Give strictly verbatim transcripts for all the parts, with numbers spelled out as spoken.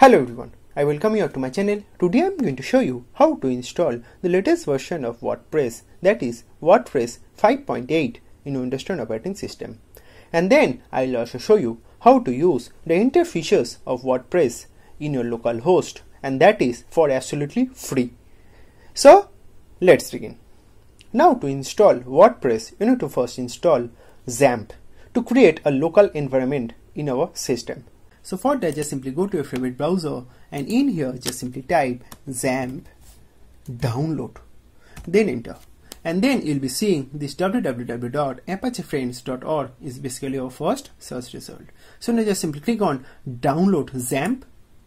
Hello everyone, I welcome you to my channel. Today I am going to show you how to install the latest version of WordPress, that is WordPress five point eight in Windows ten operating system. And then I will also show you how to use the entire features of WordPress in your local host, and that is for absolutely free. So let's begin. Now to install WordPress, you need to first install Xampp to create a local environment in our system. So for that, just simply go to your favorite browser and in here just simply type Xampp download, then enter, and then you'll be seeing this w w w dot apache friends dot org is basically our first search result. So now just simply click on download Xampp,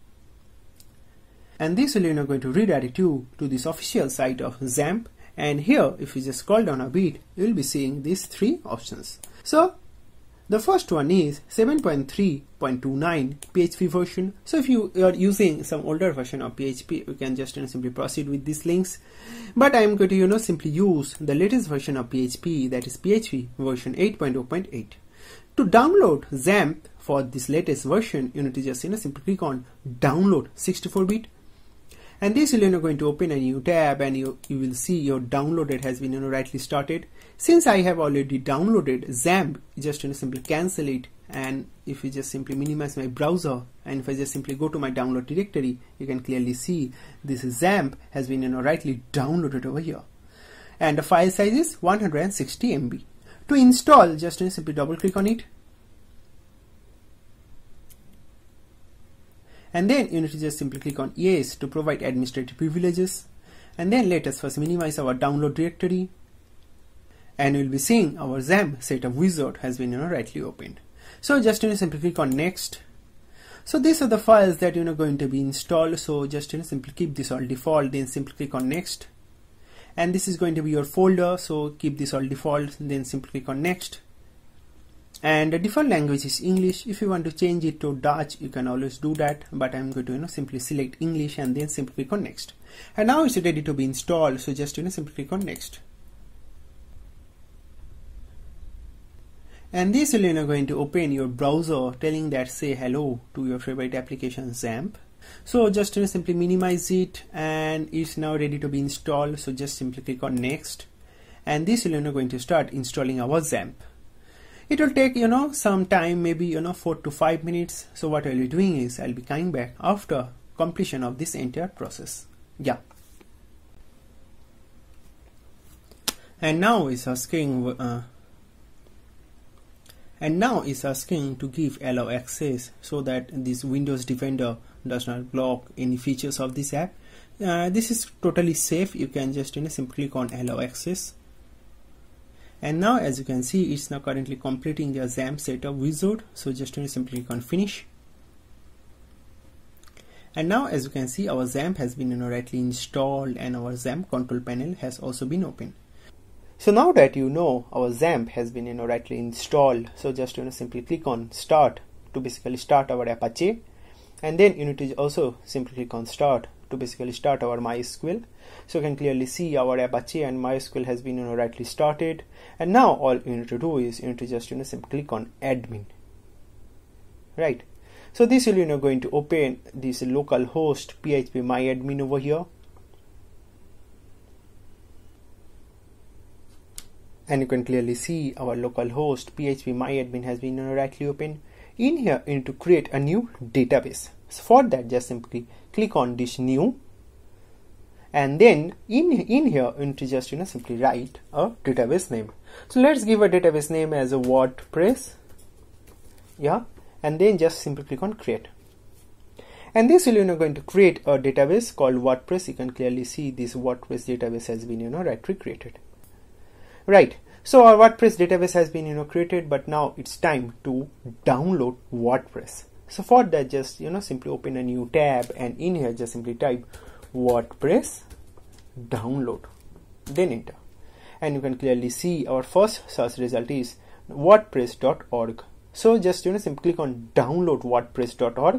and this will you know going to redirect you to this official site of Xampp. And here if you just scroll down a bit, you'll be seeing these three options. So the first one is seven point three point two nine P H P version. So if you are using some older version of P H P, you can just you know, simply proceed with these links. But I am going to you know simply use the latest version of P H P, that is P H P version eight point zero point eight. To download Xampp for this latest version, you need to just you know simply click on download sixty-four bit. And this will you know going to open a new tab, and you, you will see your downloaded has been you know rightly started. Since I have already downloaded Xampp, just you know simply cancel it, and if you just simply minimize my browser and if I just simply go to my download directory, you can clearly see this Xampp has been you know rightly downloaded over here, and the file size is one hundred sixty megabytes. To install, just you know, simply double click on it, and then you need to just simply click on yes to provide administrative privileges. And then let us first minimize our download directory, and you'll be seeing our Xampp setup wizard has been you know rightly opened. So just you know simply click on next. So these are the files that you know going to be installed. So just you know simply keep this all default, then simply click on next. And this is going to be your folder, so keep this all default, then simply click on next. And the default language is English. If you want to change it to Dutch, you can always do that, but I'm going to you know simply select English and then simply click on next. And now it's ready to be installed, so just you know simply click on next. And this will you know going to open your browser telling that say hello to your favorite application Xampp. So just you know simply minimize it, and it's now ready to be installed, so just simply click on next. And this will you know going to start installing our Xampp. It will take you know some time, maybe you know four to five minutes. So what I'll be doing is I'll be coming back after completion of this entire process. Yeah. And now it's asking uh, and now it's asking to give allow access, so that this Windows Defender does not block any features of this app. Uh, this is totally safe. You can just you know simply click on allow access. And now as you can see, it's now currently completing the Xampp setup wizard, so just you know, simply click on finish. And now as you can see, our Xampp has been you know rightly installed, and our Xampp control panel has also been opened. So now that you know our Xampp has been you know rightly installed, so just you know simply click on start to basically start our Apache, and then you need to also simply click on start to basically start our MySQL. So you can clearly see our Apache and MySQL has been you know rightly started, and now all you need to do is you need to just you know simply click on admin, right? So this will you know going to open this localhost P H P MyAdmin over here, and you can clearly see our localhost P H P MyAdmin has been you know rightly open. In here you need to create a new database. So for that, just simply click on this new, and then in in here you need to just you know simply write a database name. So let's give a database name as a WordPress, yeah, and then just simply click on create. And this will you know going to create a database called WordPress. You can clearly see this WordPress database has been you know rightly created, right? So our WordPress database has been you know created, but now it's time to download WordPress. So for that, just you know simply open a new tab, and in here just simply type WordPress download, then enter. And you can clearly see our first search result is wordpress dot org. So just you know simply click on download wordpress dot org,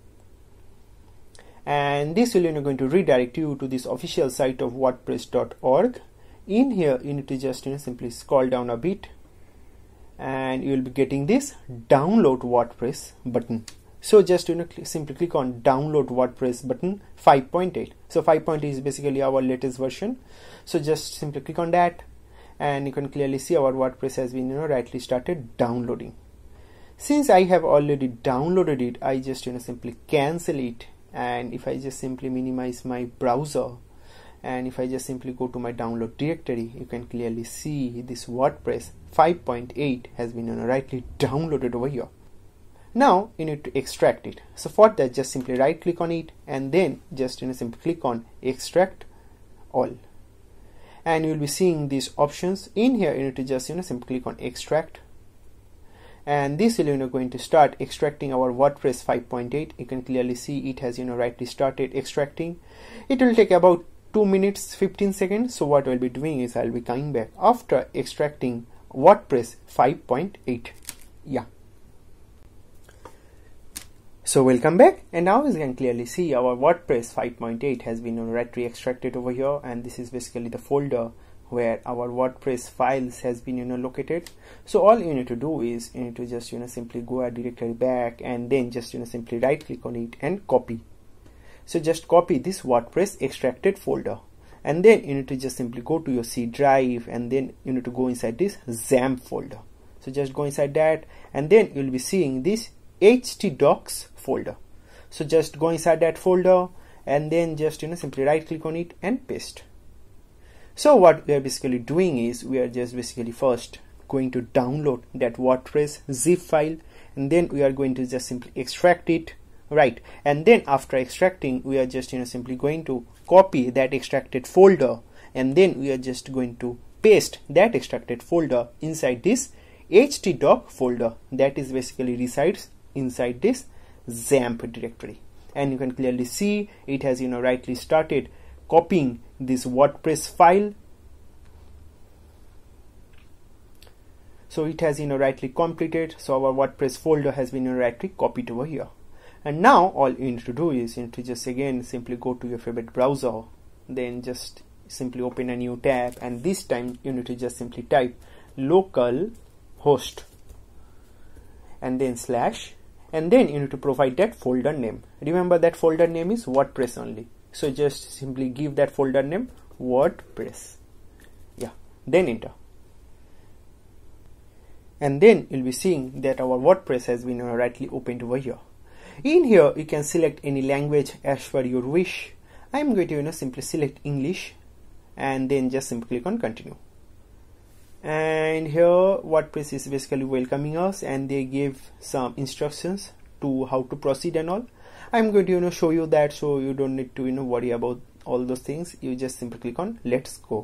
and this will you know going to redirect you to this official site of wordpress dot org. In here you need to just you know simply scroll down a bit, and you will be getting this download WordPress button. So just you know cl simply click on download WordPress button five point eight. So five point eight is basically our latest version. So just simply click on that, and you can clearly see our WordPress has been you know rightly started downloading. Since I have already downloaded it, I just you know simply cancel it, and if I just simply minimize my browser, and if I just simply go to my download directory, you can clearly see this WordPress five point eight has been you know rightly downloaded over here. Now you need to extract it. So for that, just simply right click on it, and then just you know simply click on extract all, and you will be seeing these options. In here you need to just you know simply click on extract, and this will you know going to start extracting our WordPress five point eight. You can clearly see it has you know rightly started extracting. It will take about two minutes fifteen seconds. So what I'll be doing is I'll be coming back after extracting WordPress five point eight. Yeah. So welcome back, and now as you can clearly see our WordPress five point eight has been rightly extracted over here, and this is basically the folder where our WordPress files has been you know located. So all you need to do is you need to just you know simply go a directory back, and then just you know simply right click on it and copy. So just copy this WordPress extracted folder, and then you need to just simply go to your C drive, and then you need to go inside this Xampp folder. So just go inside that, and then you'll be seeing this htdocs folder. So just go inside that folder, and then just you know simply right click on it and paste. So what we are basically doing is we are just basically first going to download that WordPress zip file, and then we are going to just simply extract it, right? And then after extracting, we are just you know simply going to copy that extracted folder, and then we are just going to paste that extracted folder inside this htdoc folder that is basically resides inside this Xampp directory. And you can clearly see it has you know rightly started copying this WordPress file. So it has you know rightly completed. So our WordPress folder has been you know, rightly copied over here. And now all you need to do is you need to just again simply go to your favorite browser, then just simply open a new tab, and this time you need to just simply type localhost and then slash, and then you need to provide that folder name. Remember that folder name is WordPress only. So just simply give that folder name WordPress. Yeah, then enter. And then you'll be seeing that our WordPress has been uh, rightly opened over here. In here you can select any language as per your wish. I'm going to you know simply select English, and then just simply click on continue. And here WordPress is basically welcoming us, and they give some instructions to how to proceed and all. I'm going to you know show you that, so you don't need to you know worry about all those things. You just simply click on let's go,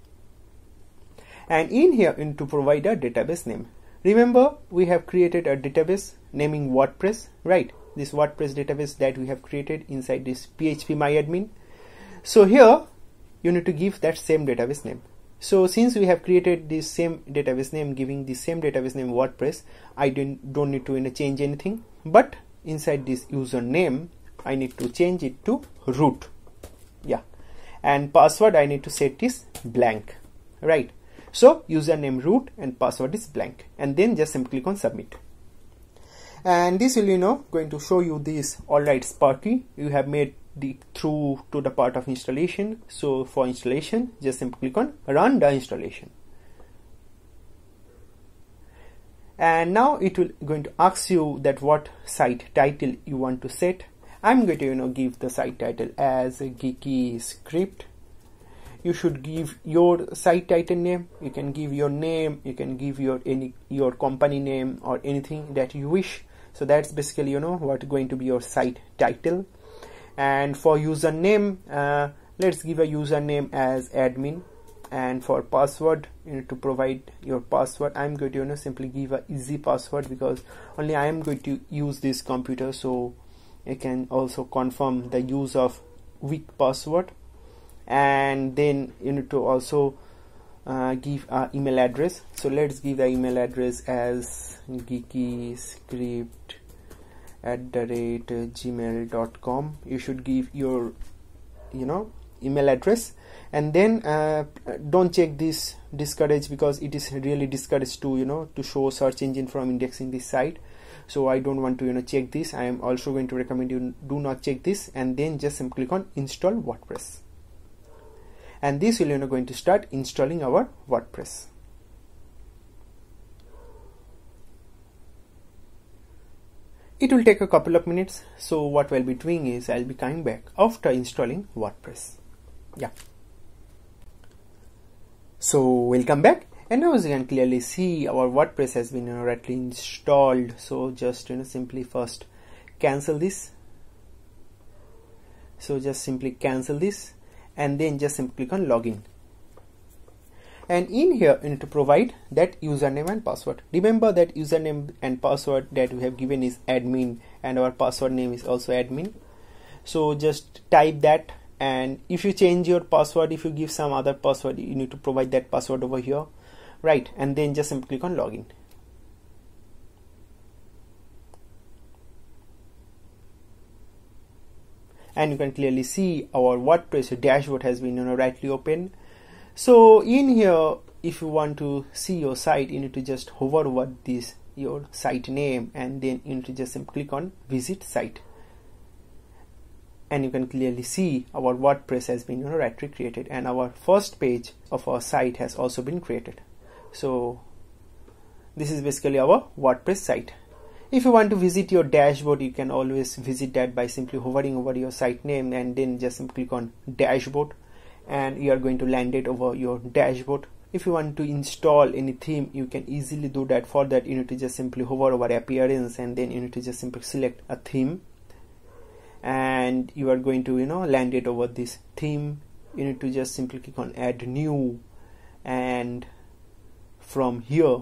and in here you need to provide a database name. Remember, we have created a database naming WordPress, right? This WordPress database that we have created inside this P H P MyAdmin. So here you need to give that same database name. So since we have created this same database name, giving the same database name WordPress, I don't, don't need to you know, change anything. But inside this username, I need to change it to root. Yeah. And password, I need to set this blank. Right. So username root and password is blank. And then just simply click on submit. And this will you know going to show you this alright Sparky. You have made the through to the part of installation. So for installation, just simply click on run the installation, and now it will going to ask you that what site title you want to set. I'm going to you know give the site title as a Geeky Script. You should give your site title name. You can give your name, you can give your any your company name or anything that you wish. So that's basically you know what going to be your site title. And for username, uh, let's give a username as admin. And for password, you need to provide your password. I'm going to you know simply give a easy password, because only I am going to use this computer, so you can also confirm the use of weak password. And then you need to also uh, give an email address. So let's give the email address as geekyscript at the rate gmail dot com. You should give your you know email address, and then uh, don't check this discourage, because it is really discouraged to you know to show search engine from indexing this site. so I don't want to you know check this. I am also going to recommend you do not check this, and then just simply click on install WordPress, and this will you know going to start installing our WordPress. It will take a couple of minutes, so what we'll be doing is I'll be coming back after installing WordPress. Yeah. So we'll come back, and now as you can clearly see, our WordPress has been you know, rightly installed. So just you know simply first cancel this. So just simply cancel this, and then just simply click on login. And in here you need to provide that username and password. Remember that username and password that we have given is admin, and our password name is also admin. So just type that, and if you change your password, if you give some other password, you need to provide that password over here, right? And then just simply click on login. And you can clearly see our WordPress dashboard has been you know rightly open. So in here, if you want to see your site, you need to just hover over this your site name, and then you need to just simply click on visit site. And you can clearly see our WordPress has been you know, rightly created, and our first page of our site has also been created. So this is basically our WordPress site. If you want to visit your dashboard, you can always visit that by simply hovering over your site name, and then just simply click on dashboard, and you are going to land it over your dashboard. If you want to install any theme, you can easily do that. For that, you need to just simply hover over appearance, and then you need to just simply select a theme, and you are going to you know land it over this theme. You need to just simply click on add new, and from here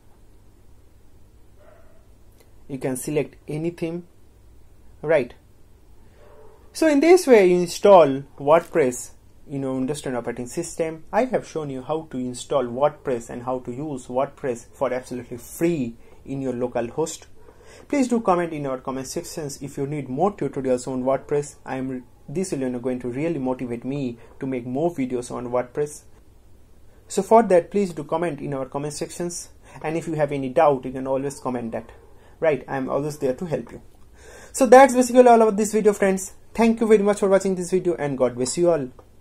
you can select any theme, right? So in this way you install WordPress in your Windows operating system. I have shown you how to install WordPress and how to use WordPress for absolutely free in your local host. Please do comment in our comment sections if you need more tutorials on WordPress. I am this will you know, going to really motivate me to make more videos on WordPress. So for that, please do comment in our comment sections, and if you have any doubt, you can always comment that, right? I am always there to help you. So that's basically all about this video, friends. Thank you very much for watching this video, and God bless you all.